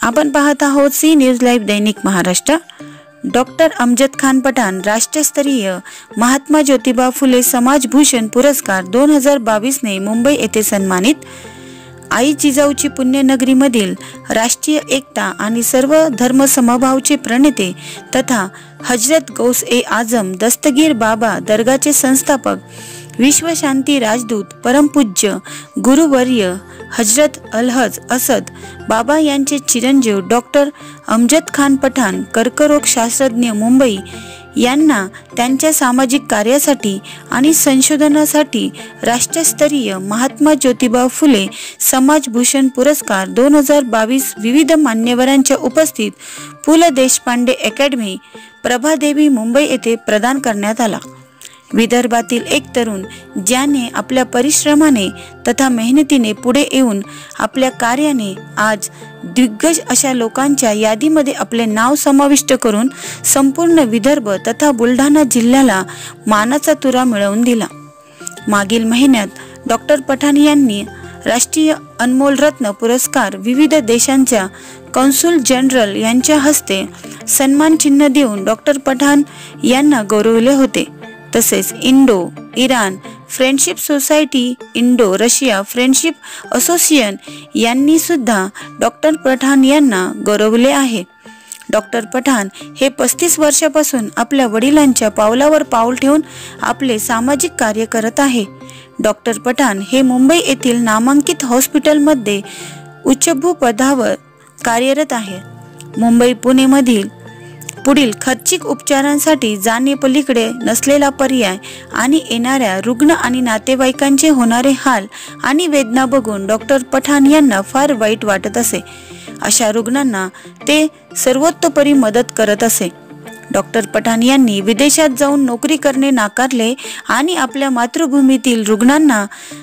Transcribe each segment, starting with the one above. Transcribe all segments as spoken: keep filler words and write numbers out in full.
आपण पाहत आहोत सी न्यूज लाईव्ह दैनिक महाराष्ट्र। डॉक्टर अमजद खान पठाण राष्ट्रस्तरीय महात्मा ज्योतिबा फुले समाजभूषण पुरस्कार दोन हजार बावीस ने मुंबई येथे सन्मानित। आई जिजाऊची पुण्यनगरीमधील राष्ट्रीय एकता आणि सर्व धर्म समभावचे प्रणेते तथा हजरत गौस ए आजम दस्तगीर बाबा दरगाहचे संस्थापक विश्व शांती राजदूत परमपूज्य गुरुवर्य हजरत अलहज असद बाबा यांचे चिरंजीव डॉक्टर अमजद खान पठाण कर्करोग शास्त्रज्ञ मुंबई यांना त्यांच्या सामाजिक कार्यासाठी आणि संशोधनासाठी राष्ट्रस्तरीय महात्मा ज्योतिबा फुले समाजभूषण पुरस्कार दोन हजार बावीस विविध मान्यवरांच्या उपस्थित पु ल देशपांडे अकॅडमी प्रभादेवी मुंबई येथे प्रदान करण्यात आला। विदर्भातील एक तरुण ज्याने आपल्या परिश्रमाने तथा मेहनतीने पुढे येऊन आपल्या कार्याने आज दिग्गज अशा लोकांच्या यादीमध्ये आपले नाव समाविष्ट करून संपूर्ण विदर्भ तथा बुलढाणा जिल्ह्याला मानाचा तुरा मिळवून दिला। मागील महिन्यात डॉक्टर पठाण यांनी राष्ट्रीय अनमोल रत्न पुरस्कार विविध देशांच्या कौन्सुल जनरल यांच्या हस्ते सन्मान चिन्ह देऊन डॉक्टर पठाण यांना गौरवले होते। तसेच Indo Iran friendship society Indo Russia friendship association यांनी सुद्धा डॉक्टर पठाण यांना गौरवले आहे। डॉक्टर पठाण हे पस्तीस वर्षापासून आपल्या वडिलांच्या पावलावर पाऊल ठेवून आपले सामाजिक कार्य करत आहे। डॉक्टर पठाण हे मुंबई येथील नामांकित हॉस्पिटलमध्ये उच्चभू पदावर कार्यरत आहे। मुंबई पुणे मधील पुढील खर्चिक उपचारांसाठी जाणेपलीकडे नसलेला पर्याय आणि येणाऱ्या रुग्ण आणि नातेवाईकांचे होणारे हाल आणि वेदना बघून डॉक्टर पठाण यांना फार वाईट वाटत असे। अशा रुग्णांना ते सर्वतोपरी मदत करत असे। डॉक्टर पठाण यांनी विदेशात जाऊन नोकरी करणे नाकारले आणि आपल्या मातृभूमीतील रुग्णांना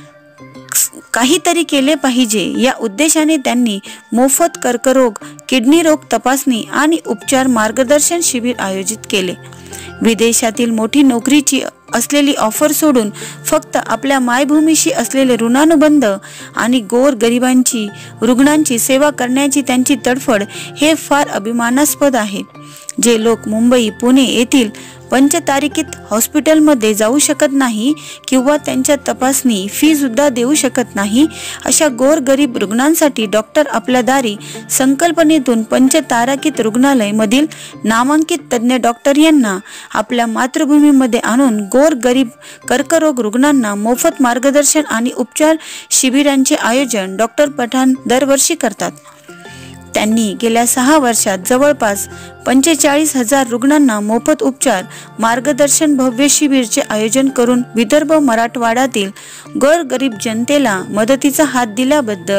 काहीतरी केले पाहिजे या उद्देशाने त्यांनी मोफत कर्करोग किडनी रोग तपासणी आणि उपचार मार्गदर्शन शिबिर आयोजित केले। विदेशातील मोठी नोकरीची असलेली ऑफर सोडून फक्त आपल्या मायभूमीशी असलेले ऋणानुबंध आणि गोर गरिबांची रुग्णांची सेवा करण्याची त्यांची तडफड हे फार अभिमानास्पद आहे। जे लोक मुंबई पुणे येथील पंचतारिकीत हॉस्पिटलमध्ये जाऊ शकत नाही किंवा त्यांच्या तपासणी फी सुद्धा देऊ शकत नाही अशा गोर गरीब रुग्णांसाठी डॉक्टर आपल्या दारी संकल्पनेतून पंचताराकीत रुग्णालय मधील नामांकित तज्ञ डॉक्टर यांना आपल्या मातृभूमीमध्ये आणून गोर गरीब कर्करोग रुग्णांना मोफत मार्गदर्शन आणि उपचार शिबिरांचे आयोजन डॉक्टर पठाण दरवर्षी करतात। त्यांनी गेल्या सहा वर्षात जवळपास पंचेचाळीस हजार रुग्णांना मोफत उपचार मार्गदर्शन भव्य शिबिरचे आयोजन करून विदर्भ मराठवाड्यातील गोरगरीब जनतेला मदतीचा हात दिल्याबद्दल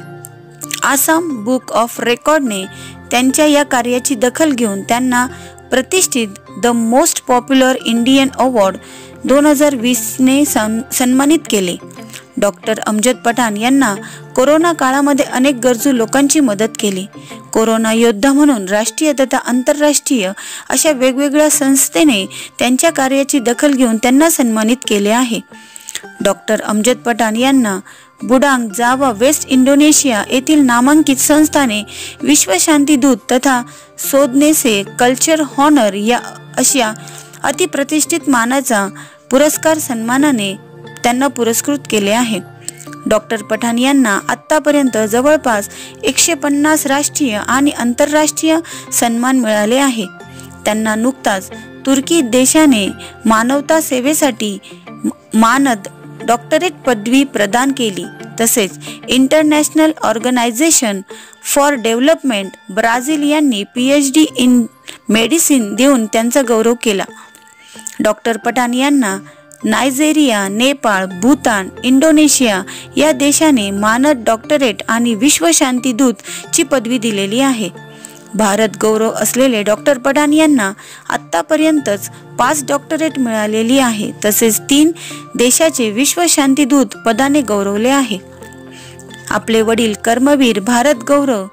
आसाम बुक ऑफ रेकॉर्डने त्यांच्या या कार्याची दखल घेऊन त्यांना प्रतिष्ठित the most popular Indian award दोन हजार वीस ने सन्मानित केले। डॉक्टर अमजद पठाण यांना कोरोना काळामध्ये अनेक गरजू लोकांची मदत केली। कोरोना योद्धा म्हणून राष्ट्रीय तथा आंतरराष्ट्रीय अशा वेगवेगळ्या संस्थेने त्यांच्या कार्याची दखल घेऊन त्यांना सन्मानित केले आहे। डॉक्टर अमजद पठाण यांना बुडांग जावा वेस्ट इंडोनेशिया येथील नामांकित संस्थाने विश्व शांती दूत तथा सोदनेसे कल्चर हॉनर या अशा अतिप्रतिष्ठित मानाचा पुरस्कार सन्मानाने त्यांना पुरस्कृत केले आहे। डॉक्टर पठाण यांना आतापर्यंत जवळपास एकशे पन्नास राष्ट्रीय आणि आंतरराष्ट्रीय सन्मान मिळाले आहे। त्यांना नुकताच तुर्की देशाने मानवता सेवेसाठी मानद डॉक्टरेट पदवी प्रदान केली। तसेच international organization for development Brazil यांनी पीएचडी इन मेडिसिन देऊन त्यांचा गौरव केला। डॉक्टर पठाण यांना नायजेरिया नेपाळ भूतान इंडोनेशिया या देशाने मानद डॉक्टरेट आणि विश्व शांती दूत ची पदवी दिलेली आहे। भारत गौरव असलेले डॉक्टर पठाण यांना आतापर्यंतच पाच डॉक्टरेट मिळालेली आहे। तसेच तीन देशाचे विश्व शांती दूत पदाने गौरवले आहे। आपले वडील कर्मवीर भारत गौरव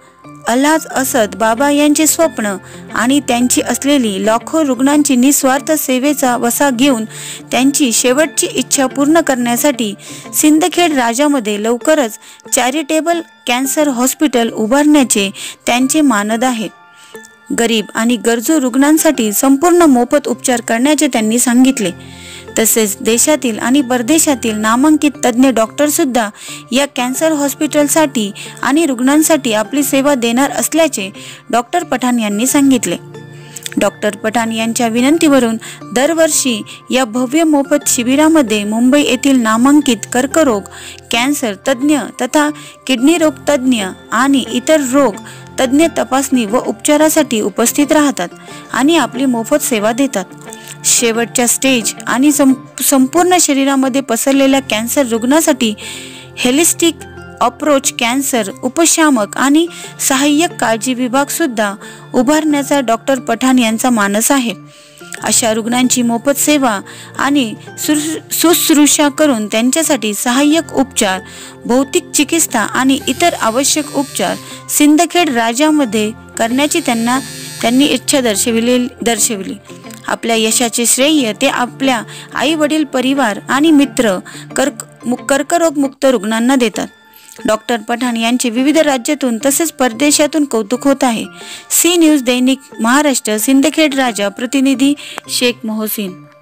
अल्हाज असद बाबा यांचे स्वप्न आणि त्यांची असलेली लाखो रुग्णांची निस्वार्थ सेवेचा वसा घेऊन त्यांची शेवटची इच्छा पूर्ण करण्यासाठी सिंदखेड राजामध्ये लवकरच चॅरिटेबल कॅन्सर हॉस्पिटल उभारण्याचे त्यांचे मानद आहे. गरीब आणि गरजू रुग्णांसाठी संपूर्ण मोफत उपचार करण्याचे त्यांनी सांगितले. तसेच देशातील आणि परदेशातील नामांकित तज्ज्ञ डॉक्टर सुद्धा या कॅन्सर हॉस्पिटलसाठी आणि रुग्णांसाठी आपली सेवा देणार असल्याचे डॉक्टर पठाण यांनी सांगितले. डॉक्टर पठाण यांच्या विनंतीवरून दरवर्षी या भव्य मोफत शिबिरामध्ये मुंबई येथील नामांकित कर्करोग, कॅन्सर तज्ज्ञ तथा किडनी रोग तज्ज्ञ आणि इतर रोग तज्ज्ञ तपासणी व उपचारासाठी उपस्थित राहतात आणि आपली मोफत सेवा देतात. शेवटच्या स्टेज आणि संपूर्ण शरीरामध्ये पसरलेल्या कॅन्सर रुग्णासाठी हेलिस्टिक अप्रोच कॅन्सर उपशामक आणि सहाय्यक काळजी विभाग सुद्धा उभारण्याचा डॉक्टर पठाण यांचा मानस आहे. अशा रुग्णांची मोफत सेवा आणि शुश्रूषा करून त्यांच्यासाठी सहाय्यक उपचार, भौतिक चिकित्सा आणि इतर आवश्यक उपचार सिंदखेड राजामध्ये करण्याची त्यांना त्यांनी इच्छा दर्शविली दर्शविली आपल्या यशाचे श्रेय ते आपल्या आई वडील, परिवार आणि मित्र कर्क कर्करोगमुक्त रुग्णांना देतात. डॉक्टर पठाण यांचे विविध राज्यातून तसेच परदेशातून कौतुक होत आहे. सी न्यूज दैनिक महाराष्ट्र, सिंदखेड राजा, प्रतिनिधी शेख मोहसिन.